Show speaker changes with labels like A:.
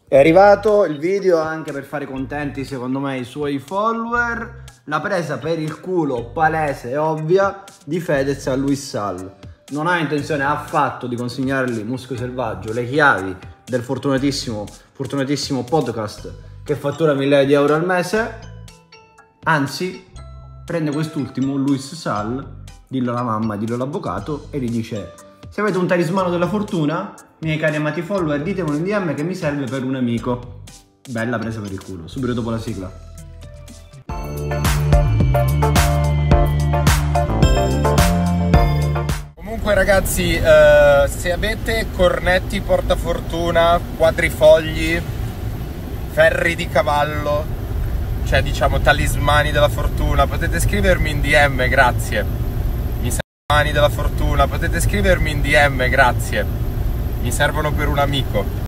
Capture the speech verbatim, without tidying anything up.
A: È arrivato il video anche per fare contenti secondo me i suoi follower. La presa per il culo palese e ovvia di Fedez a Luis Sal. Non ha intenzione affatto di consegnargli Muschio Selvaggio, le chiavi del fortunatissimo, fortunatissimo podcast che fattura migliaia di euro al mese. Anzi, prende quest'ultimo, Luis Sal, dillo alla mamma, dillo all'avvocato, e gli dice: se avete un talismano della fortuna, miei cari amati follower, ditemelo in D M che mi serve per un amico. Bella presa per il culo, subito dopo la sigla.
B: Comunque ragazzi, eh, se avete cornetti portafortuna, quadrifogli, ferri di cavallo, cioè diciamo talismani della fortuna, potete scrivermi in D M, grazie. Mi servono della fortuna, potete scrivermi in D M, grazie. Mi servono per un amico.